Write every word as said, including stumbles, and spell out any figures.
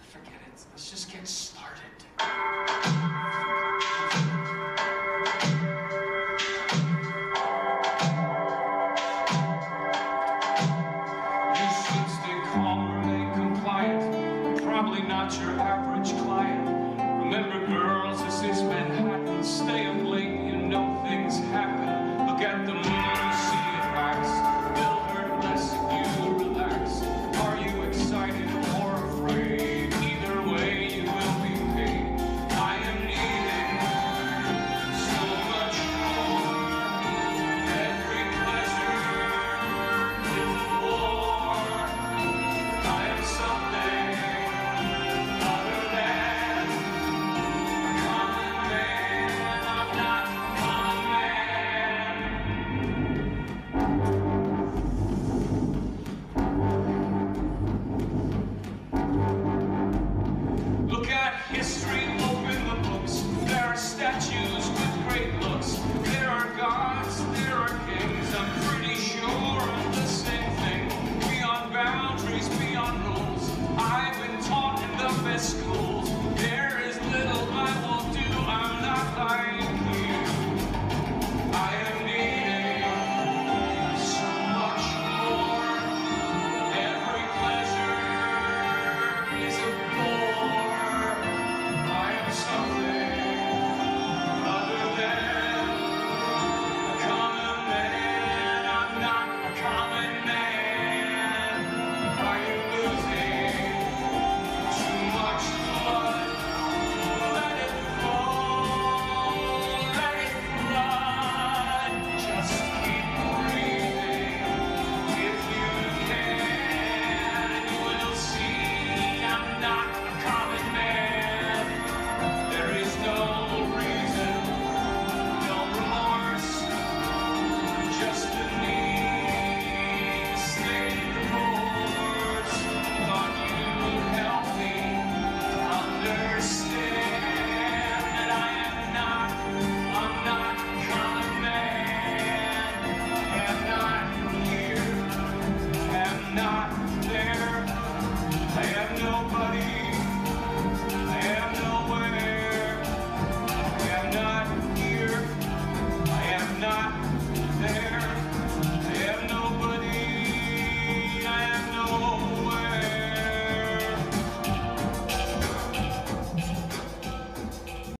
forget it. Let's just get started. Probably not your average client. Remember, girls, this is Manhattan. Stay up late, you know things happen. Look at the moon, see it rise. They'll hurt less if you relax. Are you excited or afraid? Either way, you will be paid. I am needing so much more. Every pleasure is a war. I am something history, open the books. There are statues with great looks. There are gods, there are kings. I'm pretty sure of the same thing. Beyond boundaries, beyond rules. I've been taught in the best school.